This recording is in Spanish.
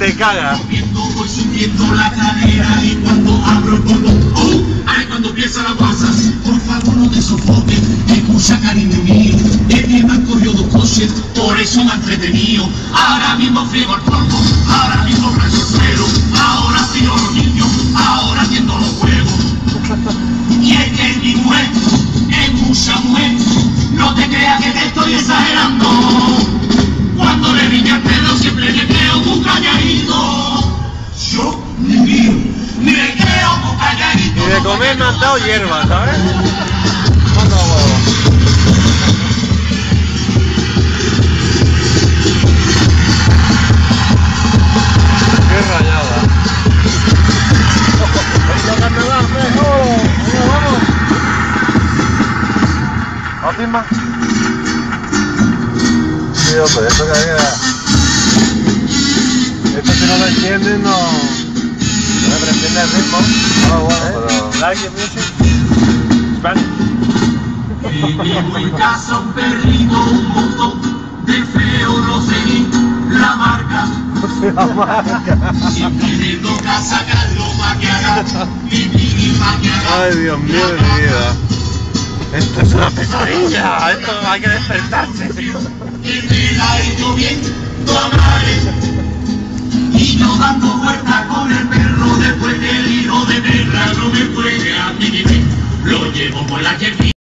te cagas. Voy subiendo la cadera y cuando abro el polvo, ay, cuando empiezan las guasas, por favor no te sofoques, escucha cariño mío, es que me han cogido 2 coches, por eso me ha entretenido, ahora mismo friego el polvo, ahora mismo rayo el suelo, ahora tiro los niños, ahora atiendo los juegos, y es que mi mujer es mucha mujer, no te creas que te estoy exagerando, cuando le riña el pelo siempre le creo muy calladito. Yo ni mío, ni me creo muy calladito. Y de comer me han dado hierba, ¿sabes? Manda huevo. Qué rayada. ¿A ti más? Sí, hombre, esto que queda. Esto si no lo entienden no... No me entiende el ritmo. Ah, bueno, pero... Like the music? Spanish. Llevo en casa un perrito, un montón de feo, no sé la marca. La marca. Siempre le toca sacarlo para que haga pipí para que haga. Ay, Dios mío de mi vida. Esto es una pesadilla. Esto hay que despertarse. Que me la he hecho bien, tu madre. Y yo dando vueltas con el perro después que el hijo de perra no me puede a mí. Lo llevo por la que